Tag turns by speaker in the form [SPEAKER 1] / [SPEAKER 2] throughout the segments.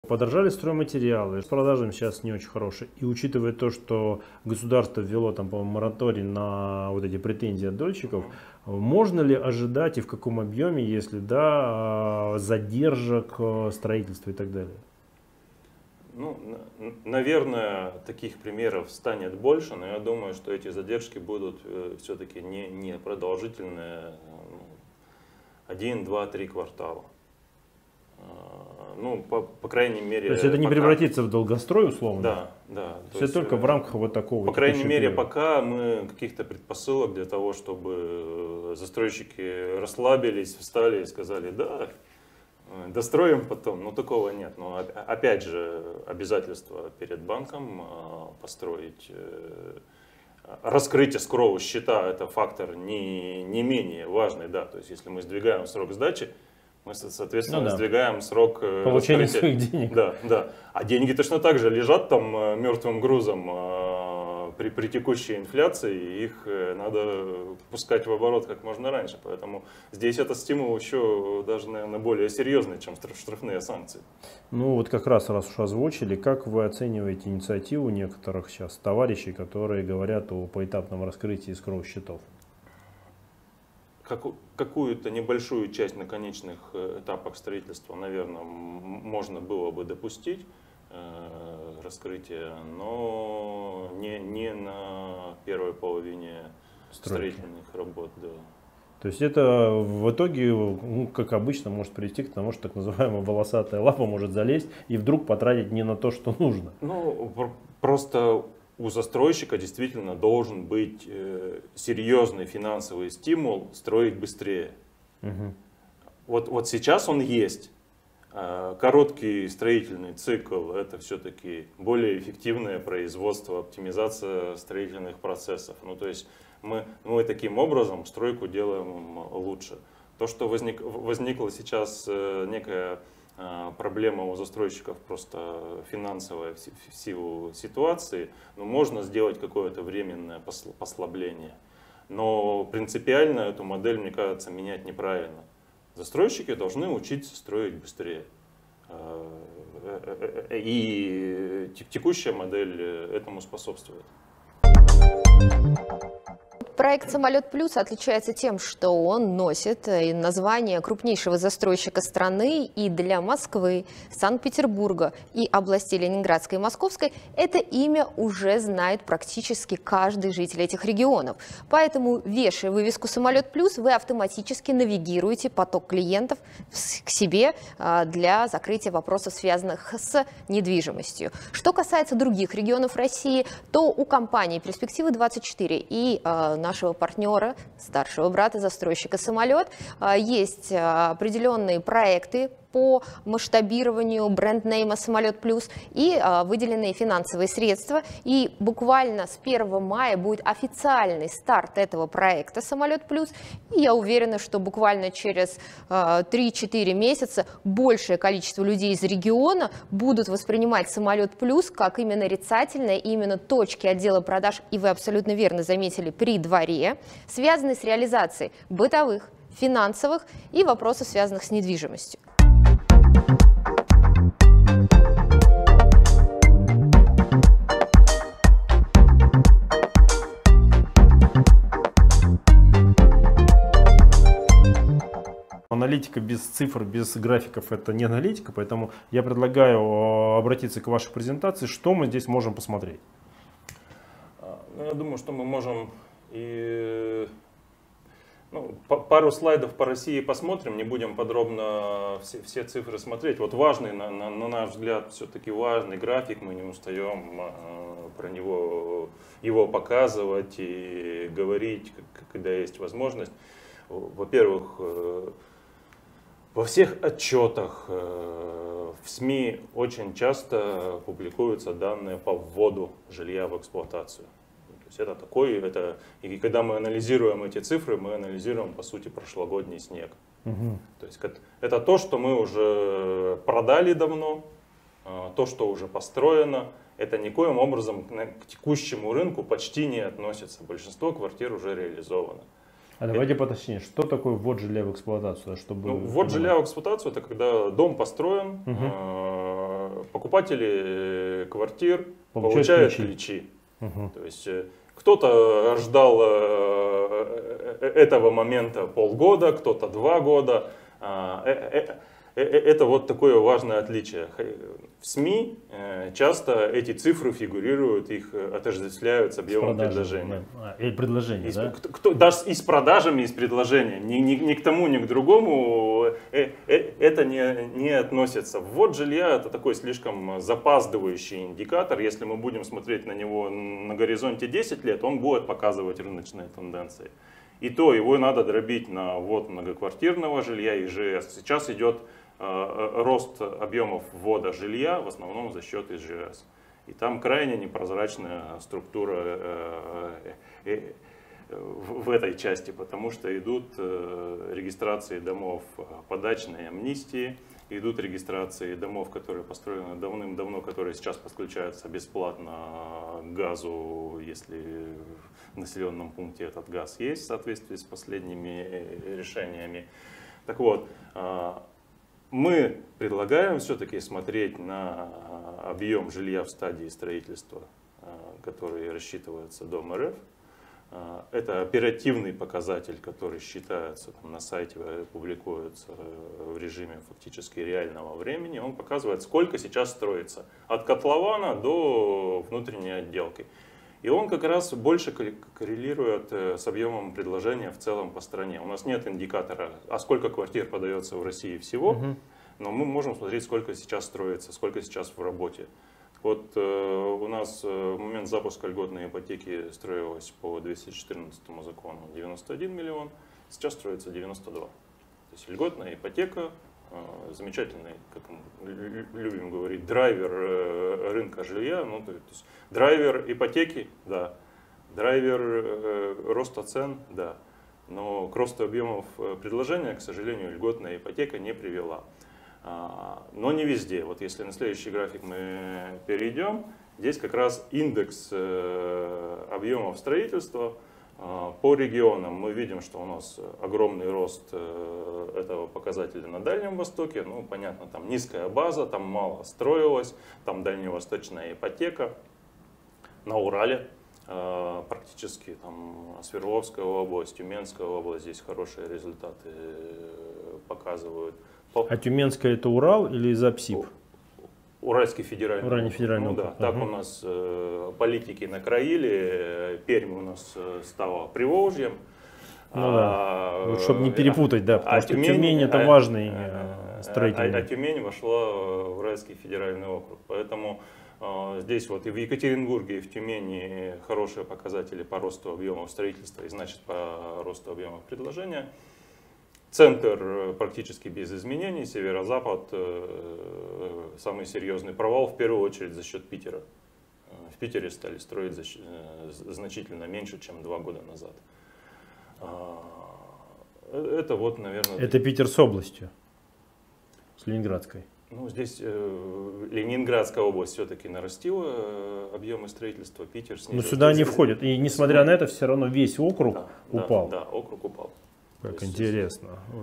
[SPEAKER 1] Подорожали стройматериалы, с продажами сейчас не очень хорошие. И учитывая то, что государство ввело там, по-моему, мораторий на вот эти претензии от дольщиков, можно ли ожидать и в каком объеме, если да, задержек строительства и так далее?
[SPEAKER 2] Ну, наверное, таких примеров станет больше, но я думаю, что эти задержки будут все-таки не продолжительные, 1, 2, 3 квартала. Ну, по крайней мере...
[SPEAKER 1] То есть это не превратится в долгострой условно?
[SPEAKER 2] Да, да.
[SPEAKER 1] То есть только в рамках вот такого...
[SPEAKER 2] По крайней мере, пока мы каких-то предпосылок для того, чтобы застройщики расслабились, встали и сказали, да, достроим потом, ну такого нет. Но опять же, обязательство перед банком построить, раскрыть escrow счета, это фактор не менее важный, да. То есть если мы сдвигаем срок сдачи, мы, соответственно, сдвигаем срок
[SPEAKER 1] получения своих денег.
[SPEAKER 2] Да, да. А деньги точно так же лежат там мертвым грузом при текущей инфляции, их надо пускать в оборот как можно раньше. Поэтому здесь это стимул еще даже, наверное, более серьезный, чем штрафные санкции.
[SPEAKER 1] Ну вот как раз уж озвучили, как вы оцениваете инициативу некоторых сейчас товарищей, которые говорят о поэтапном раскрытии escrow счетов?
[SPEAKER 2] Какую-то небольшую часть на конечных этапах строительства, наверное, можно было бы допустить раскрытие, но не на первой половине строительных работ. Да.
[SPEAKER 1] То есть это в итоге, ну, как обычно, может привести к тому, что так называемая волосатая лапа может залезть и вдруг потратить не на то, что нужно. Ну,
[SPEAKER 2] просто у застройщика действительно должен быть серьезный финансовый стимул строить быстрее.
[SPEAKER 1] Угу.
[SPEAKER 2] Вот сейчас он есть. Короткий строительный цикл — это все-таки более эффективное производство, оптимизация строительных процессов. Ну, то есть мы таким образом стройку делаем лучше. То, что возникла сейчас некая проблема у застройщиков просто финансовая в силу ситуации, ну, можно сделать какое-то временное послабление. Но принципиально эту модель, мне кажется, менять неправильно. Застройщики должны учиться строить быстрее. И текущая модель этому способствует.
[SPEAKER 3] Проект «Самолет Плюс» отличается тем, что он носит название крупнейшего застройщика страны, и для Москвы, Санкт-Петербурга и областей Ленинградской и Московской это имя уже знает практически каждый житель этих регионов. Поэтому, вешая вывеску «Самолет Плюс», вы автоматически навигируете поток клиентов к себе для закрытия вопросов, связанных с недвижимостью. Что касается других регионов России, то у компании «Перспективы-24» и нашего партнера, старшего брата застройщика «Самолет», есть определенные проекты по масштабированию бренд-нейма «Самолет Плюс» и выделенные финансовые средства. И буквально с 1 мая будет официальный старт этого проекта «Самолет Плюс». И я уверена, что буквально через 3-4 месяца большее количество людей из региона будут воспринимать «Самолет Плюс» как именно нарицательное, именно точки отдела продаж, и вы абсолютно верно заметили, при дворе, связанные с реализацией бытовых, финансовых и вопросов, связанных с недвижимостью.
[SPEAKER 1] Аналитика без цифр, без графиков — это не аналитика, поэтому я предлагаю обратиться к вашей презентации. Что мы здесь можем посмотреть?
[SPEAKER 2] Я думаю, что мы можем пару слайдов по России посмотрим, не будем подробно все цифры смотреть. Вот важный, на наш взгляд, все-таки важный график, мы не устаем про его показывать и говорить, когда есть возможность. Во-первых, во всех отчетах в СМИ очень часто публикуются данные по вводу жилья в эксплуатацию. То есть и когда мы анализируем эти цифры, мы анализируем, по сути, прошлогодний снег.
[SPEAKER 1] Угу.
[SPEAKER 2] То есть это то, что мы уже продали давно, то, что уже построено. Это никоим образом к текущему рынку почти не относится. Большинство квартир уже реализовано.
[SPEAKER 1] А давайте поточнее, что такое ввод жилья в эксплуатацию?
[SPEAKER 2] Ввод жилья в эксплуатацию — это когда дом построен, покупатели квартир получают ключи.
[SPEAKER 1] Угу.
[SPEAKER 2] То есть кто-то ждал этого момента полгода, кто-то 2 года. Это вот такое важное отличие. В СМИ часто эти цифры фигурируют, их отождествляют с объемом предложения.
[SPEAKER 1] Или предложения, да?
[SPEAKER 2] Даже и с продажами, и с предложением. Ни к тому, ни к другому это не относится. Ввод жилья — это такой слишком запаздывающий индикатор. Если мы будем смотреть на него на горизонте 10 лет, он будет показывать рыночные тенденции. И то его надо дробить на ввод многоквартирного жилья, ИЖС. Сейчас идет рост объемов ввода жилья в основном за счет ИЖС. И там крайне непрозрачная структура в этой части, потому что идут регистрации домов по дачной амнистии, идут регистрации домов, которые построены давным-давно, которые сейчас подключаются бесплатно к газу, если в населенном пункте этот газ есть в соответствии с последними решениями. Так вот, мы предлагаем все-таки смотреть на объем жилья в стадии строительства, который рассчитывается Дом РФ. Это оперативный показатель, который считается на сайте, публикуется в режиме фактически реального времени. Он показывает, сколько сейчас строится от котлована до внутренней отделки. И он как раз больше коррелирует с объемом предложения в целом по стране. У нас нет индикатора, а сколько квартир подается в России всего, но мы можем смотреть, сколько сейчас строится, сколько сейчас в работе. Вот у нас в момент запуска льготной ипотеки строилось по 214 закону 91 миллион, сейчас строится 92. То есть льготная ипотека, замечательный, как мы любим говорить, драйвер рынка жилья, ну, то есть драйвер ипотеки, да, драйвер роста цен, да, но к росту объемов предложения, к сожалению, льготная ипотека не привела. Но не везде. Вот если на следующий график мы перейдем, здесь как раз индекс объемов строительства по регионам. Мы видим, что у нас огромный рост этого показателя на Дальнем Востоке. Ну, понятно, там низкая база, там мало строилось, там дальневосточная ипотека. На Урале практически там Свердловская область, Тюменская область, здесь хорошие результаты показывают.
[SPEAKER 1] А Тюменская — это Урал или Запсиб?
[SPEAKER 2] Уральский федеральный.
[SPEAKER 1] Уральский федеральный
[SPEAKER 2] округ. Ну, да, так у нас политики накроили, Пермь у нас стала Приволжьем.
[SPEAKER 1] Ну да, вот, чтобы не перепутать, да, потому что Тюмень — это важный строительный.
[SPEAKER 2] А Тюмень вошла в Уральский федеральный округ, поэтому здесь вот и в Екатеринбурге, и в Тюмени хорошие показатели по росту объемов строительства и значит по росту объемов предложения. Центр практически без изменений, северо-запад самый серьезный провал в первую очередь за счет Питера. В Питере стали строить значительно меньше, чем 2 года назад. Это вот, наверное...
[SPEAKER 1] Это Питер с областью, с Ленинградской.
[SPEAKER 2] Ну, здесь Ленинградская область все-таки нарастила объемы строительства, Питер снизил.
[SPEAKER 1] Но сюда не входит. И несмотря на это, все равно весь округ упал.
[SPEAKER 2] Да, округ упал.
[SPEAKER 1] Как интересно. Вот.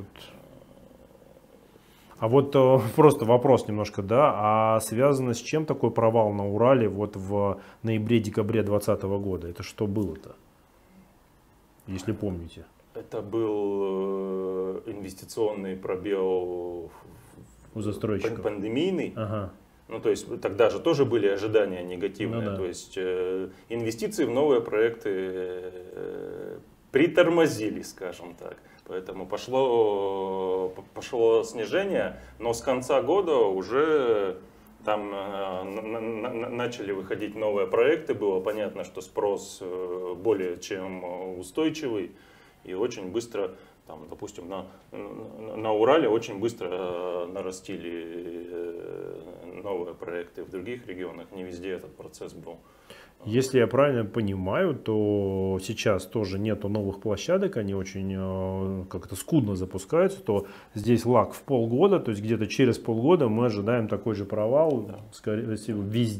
[SPEAKER 1] А вот просто вопрос немножко, да, а связано с чем такой провал на Урале вот в ноябре-декабре 2020 года? Это что было-то, если помните?
[SPEAKER 2] Это был инвестиционный пробел
[SPEAKER 1] у застройщиков.
[SPEAKER 2] Пандемийный.
[SPEAKER 1] Ага.
[SPEAKER 2] Ну, то есть тогда же тоже были ожидания негативные. Ну, да. То есть инвестиции в новые проекты притормозили, скажем так. Поэтому пошло снижение, но с конца года уже там начали выходить новые проекты. Было понятно, что спрос более чем устойчивый. И очень быстро, там, допустим, на Урале очень быстро нарастили новые проекты. В других регионах не везде этот процесс был.
[SPEAKER 1] Если я правильно понимаю, то сейчас тоже нету новых площадок, они очень как-то скудно запускаются, то здесь лаг в полгода, то есть где-то через полгода мы ожидаем такой же провал, скорее всего, везде.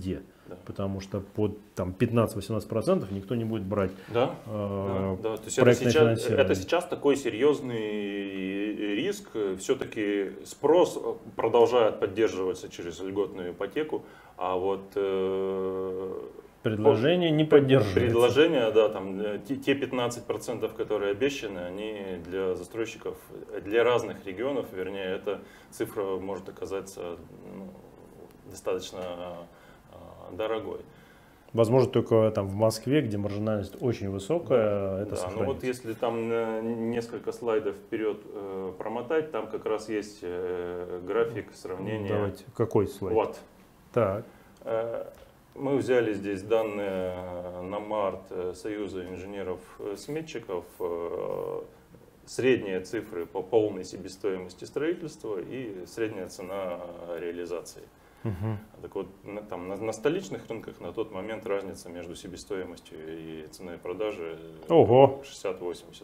[SPEAKER 1] потому что под 15-18% никто не будет брать
[SPEAKER 2] да. То есть
[SPEAKER 1] проектное финансирование.
[SPEAKER 2] Это сейчас такой серьезный риск. Все-таки спрос продолжает поддерживаться через льготную ипотеку, а вот
[SPEAKER 1] предложение не поддерживается.
[SPEAKER 2] Предложения, да, те 15%, которые обещаны, они для застройщиков, для разных регионов, вернее, эта цифра может оказаться достаточно дорогой.
[SPEAKER 1] Возможно, только в Москве, где маржинальность очень высокая, это сохранится.
[SPEAKER 2] Ну вот если там несколько слайдов вперед промотать, там как раз есть график сравнения.
[SPEAKER 1] Давайте, какой слайд?
[SPEAKER 2] Вот.
[SPEAKER 1] Так.
[SPEAKER 2] Мы взяли здесь данные на март Союза инженеров-сметчиков, средние цифры по полной себестоимости строительства и средняя цена реализации. Так вот, на столичных рынках на тот момент разница между себестоимостью и ценой продажи 60-80%.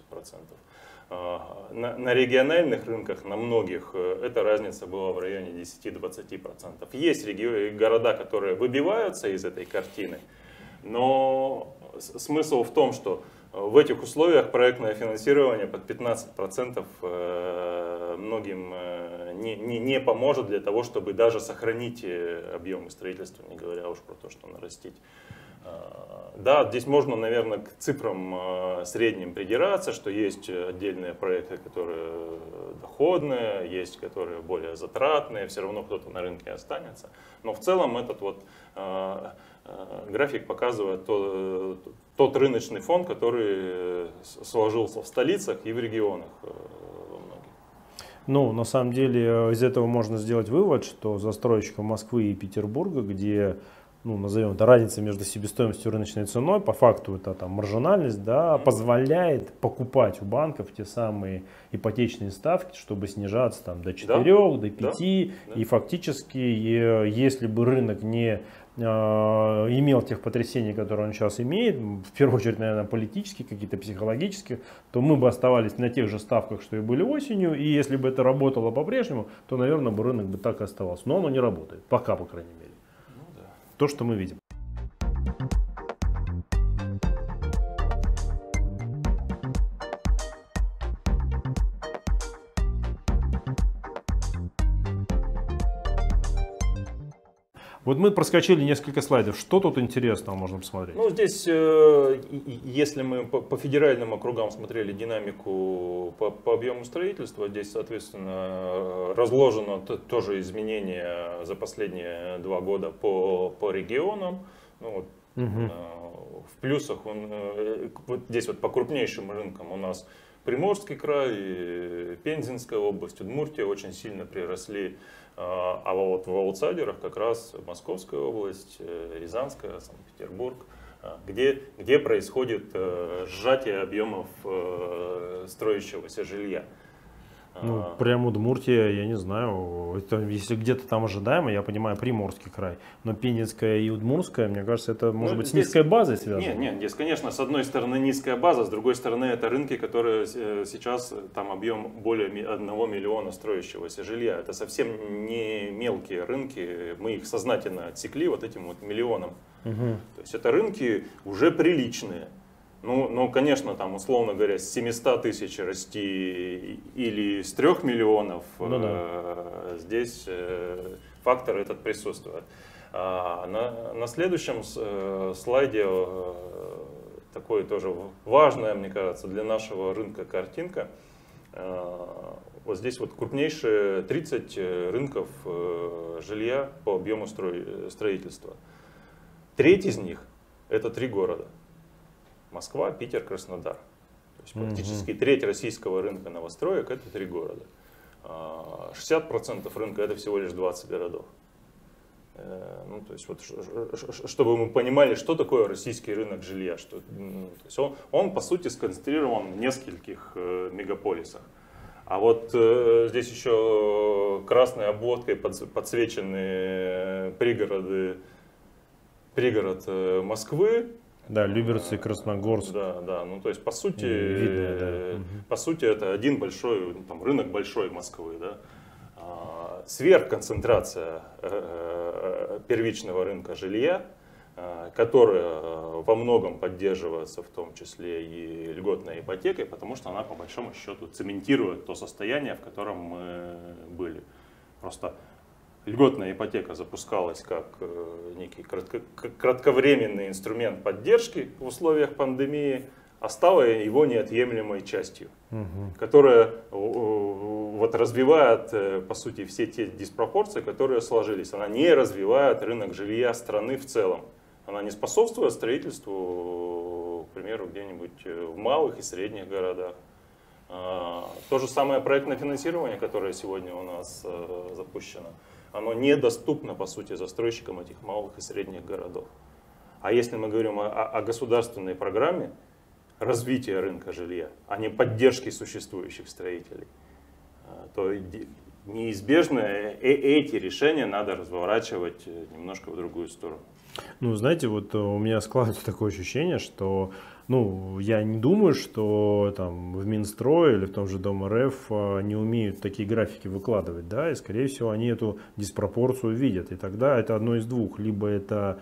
[SPEAKER 2] На региональных рынках, на многих, эта разница была в районе 10-20%. Есть города, которые выбиваются из этой картины, но смысл в том, что в этих условиях проектное финансирование под 15% многим не поможет для того, чтобы даже сохранить объемы строительства, не говоря уж про то, что нарастить. Да, здесь можно, наверное, к цифрам средним придираться, что есть отдельные проекты, которые доходные, есть которые более затратные, все равно кто-то на рынке останется. Но в целом этот график показывает тот рыночный фон, который сложился в столицах и в регионах.
[SPEAKER 1] На самом деле из этого можно сделать вывод, что застройщикам Москвы и Петербурга, где назовем это разница между себестоимостью и рыночной ценой, по факту это маржинальность, позволяет покупать у банков те самые ипотечные ставки, чтобы снижаться до 4, до 5. И фактически, если бы рынок не имел тех потрясений, которые он сейчас имеет, в первую очередь, наверное, политические, какие-то психологические, то мы бы оставались на тех же ставках, что и были осенью. И если бы это работало по-прежнему, то, наверное, рынок бы так и оставался. Но оно не работает, пока, по крайней мере. То, что мы видим. Вот мы проскочили несколько слайдов. Что тут интересного можно посмотреть?
[SPEAKER 2] Здесь, если мы по федеральным округам смотрели динамику по объему строительства, здесь, соответственно, разложено тоже изменения за последние 2 года по регионам. В плюсах, вот здесь по крупнейшим рынкам у нас Приморский край, Пензенская область, Удмуртия очень сильно приросли. А вот в аутсайдерах как раз Московская область, Рязанская, Санкт-Петербург, где происходит сжатие объемов строящегося жилья.
[SPEAKER 1] Прямо Удмуртия, я не знаю, это, если где-то там ожидаемо, я понимаю, Приморский край, но Пензенская и Удмуртская, мне кажется, это может быть с низкой базой связано.
[SPEAKER 2] Нет, здесь, конечно, с одной стороны низкая база, с другой стороны это рынки, которые сейчас, там объем более 1 миллиона строящегося жилья. Это совсем не мелкие рынки, мы их сознательно отсекли этим миллионом. То есть это рынки уже приличные. Конечно, условно говоря, с 700 тысяч расти или с 3 миллионов, здесь фактор этот присутствует. На следующем слайде такое тоже важная, мне кажется, для нашего рынка картинка. Вот здесь крупнейшие 30 рынков жилья по объему строительства. Треть из них это 3 города. Москва, Питер, Краснодар. То есть практически треть российского рынка новостроек это 3 города. 60% рынка это всего лишь 20 городов. То есть чтобы мы понимали, что такое российский рынок жилья. То есть он по сути сконцентрирован в нескольких мегаполисах. А здесь еще красной обводкой подсвечены пригород Москвы.
[SPEAKER 1] Да, Люберцы, Красногорск.
[SPEAKER 2] Да. То есть по сути это один большой рынок большой Москвы. Да? Сверхконцентрация первичного рынка жилья которая во многом поддерживается в том числе и льготной ипотекой, потому что она по большому счету цементирует то состояние, в котором мы были. Просто льготная ипотека запускалась как некий кратковременный инструмент поддержки в условиях пандемии, а стала его неотъемлемой частью, которая вот развивает, по сути, все те диспропорции, которые сложились. Она не развивает рынок жилья страны в целом. Она не способствует строительству, к примеру, где-нибудь в малых и средних городах. То же самое проектное финансирование, которое сегодня у нас запущено, оно недоступно, по сути, застройщикам этих малых и средних городов. А если мы говорим о государственной программе развития рынка жилья, а не поддержки существующих строителей, то неизбежно эти решения надо разворачивать немножко в другую сторону.
[SPEAKER 1] Ну, знаете, вот у меня складывается такое ощущение, что, ну, я не думаю, что там в Минстрое или в том же Дом РФ не умеют такие графики выкладывать, да, и, скорее всего, они эту диспропорцию видят, и тогда это одно из двух, либо это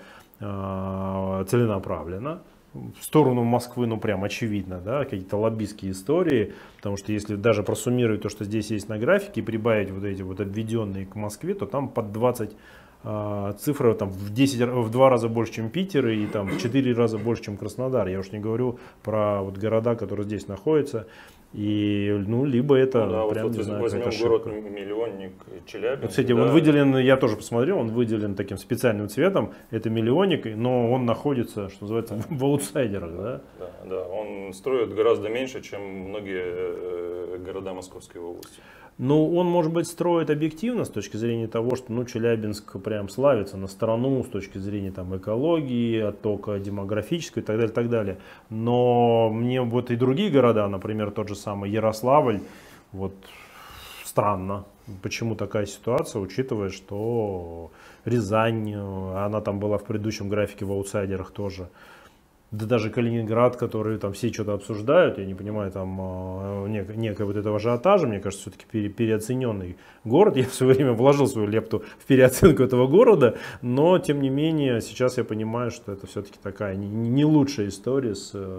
[SPEAKER 1] целенаправленно, в сторону Москвы, ну, прям очевидно, да, какие-то лоббистские истории, потому что если даже просуммировать то, что здесь есть на графике, и прибавить вот эти вот обведенные к Москве, то там под 20 цифры там в 2 раза больше, чем Питер, и там в 4 раза больше, чем Краснодар. Я уж не говорю про вот города, которые здесь находятся. И, ну, либо это
[SPEAKER 2] ну, да,
[SPEAKER 1] прям,
[SPEAKER 2] вот
[SPEAKER 1] не знаю,
[SPEAKER 2] возьмем
[SPEAKER 1] какая-то
[SPEAKER 2] город-миллионник Челябинск.
[SPEAKER 1] Вот, кстати,
[SPEAKER 2] да.
[SPEAKER 1] он выделен, я тоже посмотрел, он выделен таким специальным цветом, это миллионник, но он находится, что называется, в аутсайдерах, да?
[SPEAKER 2] Да, да, он строит гораздо меньше, чем многие города Московской области.
[SPEAKER 1] Ну, он, может быть, строит объективно с точки зрения того, что, ну, Челябинск прям славится на страну с точки зрения там экологии, оттока демографического и так далее, так далее. Но мне вот и другие города, например, тот же самый Ярославль, вот странно, почему такая ситуация, учитывая, что Рязань, она там была в предыдущем графике в аутсайдерах тоже. Да даже Калининград, который там все что-то обсуждают, я не понимаю, там некое вот этого ажиотажа, мне кажется, все-таки переоцененный город. Я в свое время вложил свою лепту в переоценку этого города, но тем не менее сейчас я понимаю, что это все-таки такая не лучшая история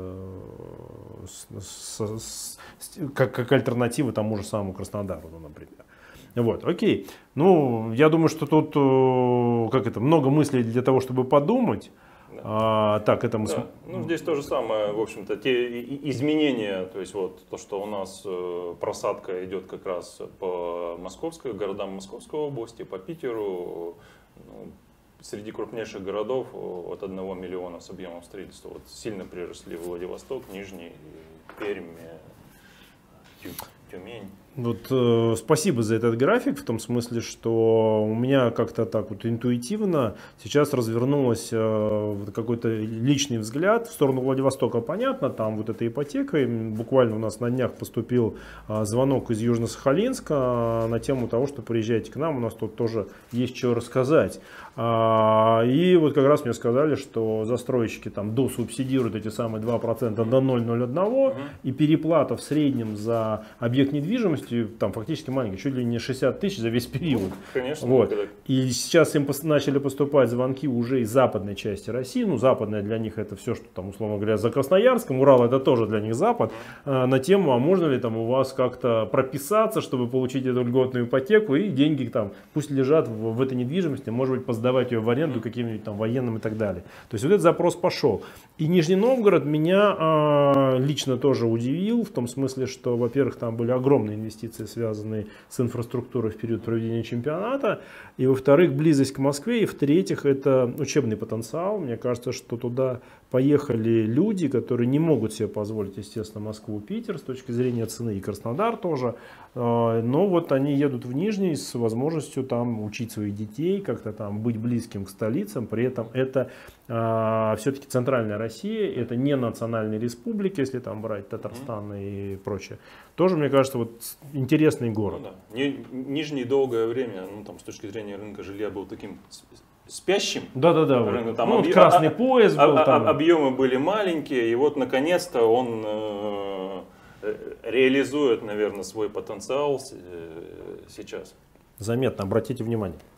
[SPEAKER 1] как альтернатива тому же самому Краснодару, например. Вот, окей. Ну, я думаю, что тут много мыслей для того, чтобы подумать. Так, это мы...
[SPEAKER 2] Да. Ну, здесь то же самое, в общем-то, те изменения, то есть вот то, что у нас просадка идет как раз по городам Московской области, по Питеру, ну, среди крупнейших городов от 1 миллиона с объемом строительства вот, сильно приросли Владивосток, Нижний, Пермь, Тюмень.
[SPEAKER 1] Вот, спасибо за этот график, в том смысле, что у меня как-то так вот интуитивно сейчас развернулось какой-то личный взгляд в сторону Владивостока. Понятно, там вот эта ипотека, и буквально у нас на днях поступил звонок из Южно-Сахалинска на тему того, что приезжайте к нам, у нас тут тоже есть что рассказать. И вот как раз мне сказали, что застройщики там досубсидируют эти самые 2% до 0,01, и переплата в среднем за объект недвижимости там фактически маленький, чуть ли не 60 тысяч за весь период.
[SPEAKER 2] Конечно.
[SPEAKER 1] Вот. И сейчас им начали поступать звонки уже из западной части России. Ну, западная для них это все, что там, условно говоря, за Красноярском. Урал это тоже для них запад. На тему, а можно ли там у вас как-то прописаться, чтобы получить эту льготную ипотеку, и деньги там пусть лежат в этой недвижимости, может быть, сдавать ее в аренду каким-нибудь там военным и так далее. То есть вот этот запрос пошел. И Нижний Новгород меня лично тоже удивил, в том смысле, что, во-первых, там были огромные инвестиции, связанные с инфраструктурой в период проведения чемпионата, и, во-вторых, близость к Москве, и, в-третьих, это учебный потенциал. Мне кажется, что туда поехали люди, которые не могут себе позволить, естественно, Москву, Питер с точки зрения цены, и Краснодар тоже, но вот они едут в Нижний с возможностью там учить своих детей, как-то там быть близким к столицам, при этом это все-таки центральная Россия, это не национальные республики, если там брать Татарстан и прочее. Тоже, мне кажется, вот интересный город.
[SPEAKER 2] Ну, да. Нижний долгое время, ну, там, с точки зрения рынка жилья, был таким спящим.
[SPEAKER 1] Да-да-да.
[SPEAKER 2] Вот. Там
[SPEAKER 1] вот красный пояс был. Там.
[SPEAKER 2] Объемы были маленькие, и вот наконец-то он реализует, наверное, свой потенциал сейчас.
[SPEAKER 1] Заметно, обратите внимание.